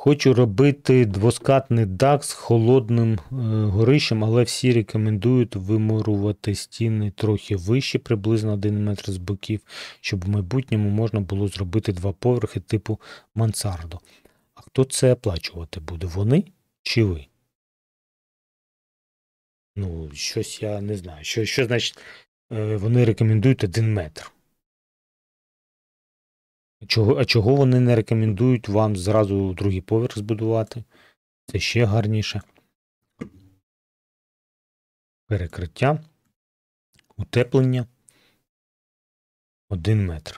Хочу робити двоскатний дах з холодним горищем, але всі рекомендують вимурувати стіни трохи вище, приблизно 1 метр з боків, щоб в майбутньому можна було зробити 2 поверхи типу мансардо. А хто це оплачувати буде? Вони чи ви? Ну, щось я не знаю. Що значить вони рекомендують 1 метр? А чого вони не рекомендують вам зразу другий поверх збудувати? Це ще гарніше. Перекриття, утеплення, 1 метр.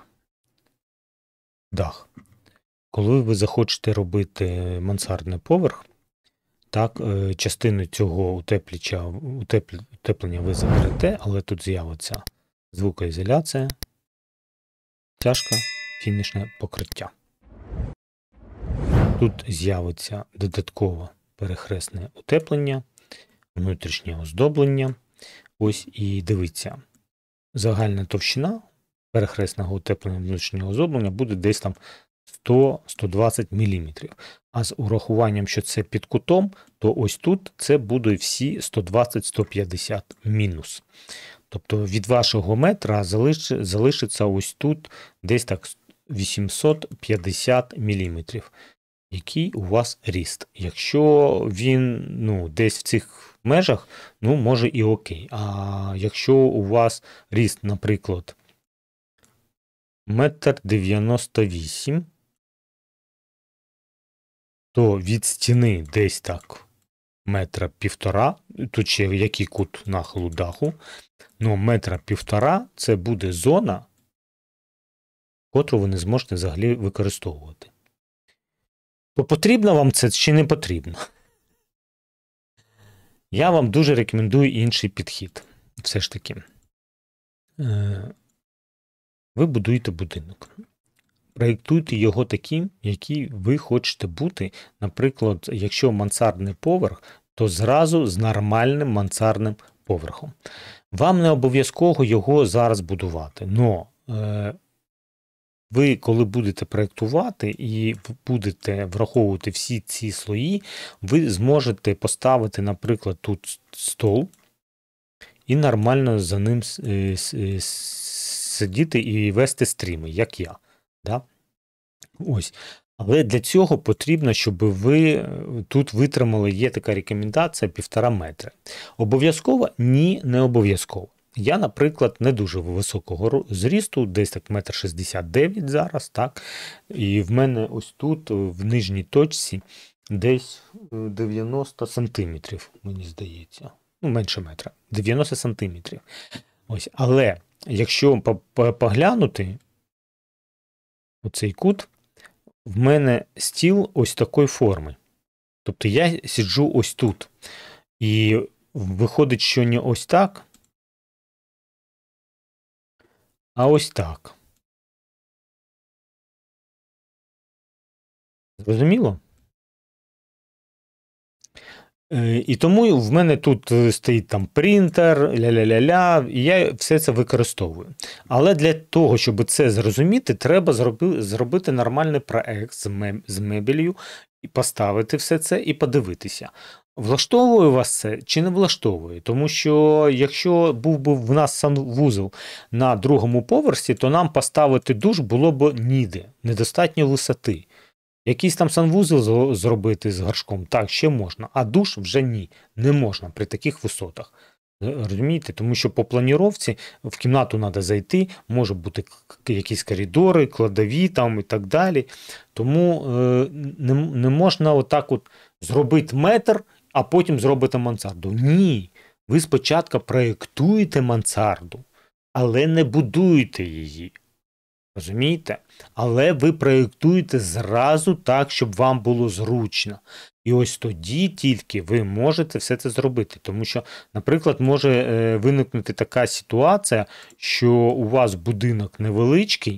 Дах. Коли ви захочете робити мансардний поверх, так, частину цього утеплення ви заберете, але тут з'явиться звукоізоляція, стяжка, фінішне покриття. Тут з'явиться додаткове перехресне утеплення, внутрішнє оздоблення. Ось і дивіться, загальна товщина перехресного утеплення внутрішнього оздоблення буде десь там 100-120 мм. А з урахуванням, що це під кутом, то ось тут це будуть всі 120-150 мінус. Тобто від вашого метра залишиться ось тут десь так 850 мм. Який у вас ріст? Якщо він десь в цих межах, може і окей. А якщо у вас ріст, наприклад, 1,98 м, то від стіни десь так 1,5 м, тут ще який кут нахилу даху, 1,5 м це буде зона, котру ви не зможете взагалі використовувати. То потрібно вам це чи не потрібно? Я вам дуже рекомендую інший підхід. Все ж таки. Ви будуєте будинок. Проєктуйте його таким, який ви хочете бути. Наприклад, якщо мансардний поверх, то зразу з нормальним мансардним поверхом. Вам не обов'язково його зараз будувати, але ви, коли будете проєктувати і будете враховувати всі ці слої, ви зможете поставити, наприклад, тут стол і нормально за ним сидіти і вести стріми, як я. Да? Ось. Але для цього потрібно, щоб ви тут витримали, є така рекомендація 1,5 метра. Обов'язково? Ні, не обов'язково. Я, наприклад, не дуже високого зрісту, десь так 1,69 м зараз, так? І в мене ось тут, в нижній точці, десь 90 сантиметрів, мені здається. Менше метра. 90 сантиметрів. Ось. Але, якщо поглянути оцей кут, в мене стіл ось такої форми. Тобто я сиджу ось тут. І виходить, що не ось так, а ось так. Зрозуміло? І тому в мене тут стоїть там принтер, ля-ля-ля-ля, і я все це використовую. Але для того, щоб це зрозуміти, треба зробити нормальний проект з мебелью, і поставити все це і подивитися. Влаштовує вас це чи не влаштовує? Тому що якщо був би в нас санвузол на другому поверсі, то нам поставити душ було б ніде, недостатньо висоти. Якийсь там санвузол зробити з горшком, так, ще можна, а душ вже ні, не можна при таких висотах. Розумієте? Тому що по планіровці в кімнату треба зайти, може бути якісь коридори, кладові там і так далі. Тому не можна отак от зробити метр, а потім зробити мансарду. Ні, ви спочатку проєктуєте мансарду, але не будуєте її. Розумієте? Але ви проєктуєте зразу так, щоб вам було зручно. І ось тоді тільки ви можете все це зробити. Тому що, наприклад, може виникнути така ситуація, що у вас будинок невеличкий,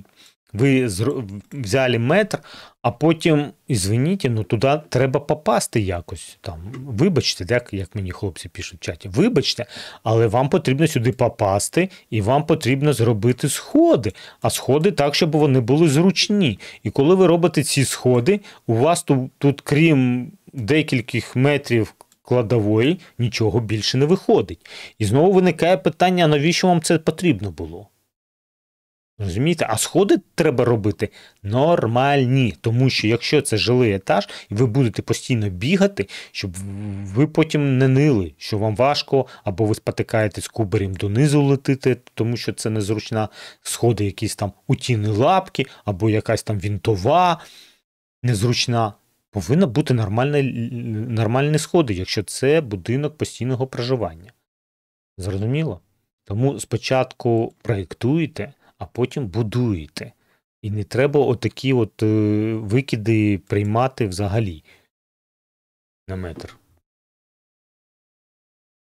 Ви взяли метр, а потім, извините, ну туди треба попасти якось. Там, вибачте, як мені хлопці пишуть в чаті, вибачте, але вам потрібно сюди попасти, і вам потрібно зробити сходи. А сходи так, щоб вони були зручні. І коли ви робите ці сходи, у вас тут крім декількох метрів кладової, нічого більше не виходить. І знову виникає питання, навіщо вам це потрібно було? Розумієте? А сходи треба робити нормальні, тому що якщо це жилий етаж, і ви будете постійно бігати, щоб ви потім не нили, що вам важко, або ви спотикаєтесь кубарем донизу летите, тому що це незручна, сходи якісь там утіні лапки, або якась там вінтова незручна. Повинні бути нормальні сходи, якщо це будинок постійного проживання. Зрозуміло? Тому спочатку проєктуйте, а потім будуєте. І не треба отакі викиди приймати взагалі на метр.